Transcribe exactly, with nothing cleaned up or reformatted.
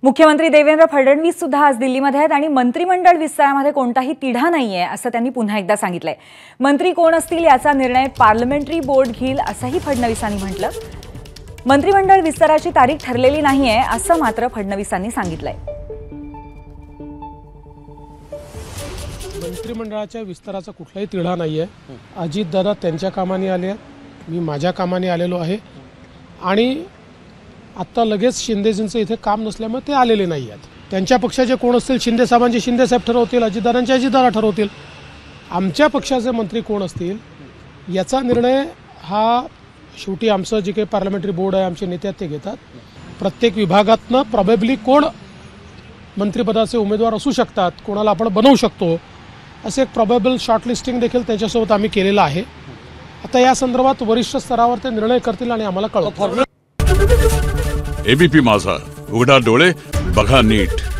मुख्यमंत्री देवेंद्र फडणवीस सुद्धा आज दिल्लीमध्ये आहेत आणि मंत्रिमंडळ विस्तारामध्ये कोणताही तिढा नाहीये असं त्यांनी पुन्हा एकदा सांगितलंय। मंत्री कोण असतील याचा निर्णय पार्लमेंटरी बोर्ड घेईल असंही फडणवीसांनी म्हटलं। मंत्रिमंडळ विस्ताराची तारीख ठरलेली नाहीये असं मात्र फडणवीसांनी सांगितलंय। मंत्रिमंडळाच्या विस्ताराचा कुठलाही तिढा नाहीये। अजितदादा त्यांच्या कामाने आले, मी माझ्या कामाने आलेलो आहे आणि आता लगेच शिंदेजींचं इथे काम नसल्यामुळे ते आलेले नाही आहेत। त्यांच्या पक्षाचे कोण असतील, शिंदे साहेबांचे शिंदे साहेब ठरवतील, अजितदादांचे अजितदादा ठरवतील। आमच्या पक्षाचे मंत्री कोण असतील याचा निर्णय हा शेवटी आमचं जे काही पार्लमेंटरी बोर्ड आहे, आमचे नेते ते घेतात। प्रत्येक विभागातनं प्रॉबेबली कोण मंत्रिपदाचे उमेदवार असू शकतात, कोणाला आपण बनवू शकतो असे एक प्रॉबेबल शॉर्टलिस्टिंग देखील त्यांच्यासोबत आम्ही केलेलं आहे। आता या संदर्भात वरिष्ठ स्तरावर ते निर्णय करतील आणि आम्हाला कळवतील। एबीपी माझा, उघडा डोळे बघा नीट।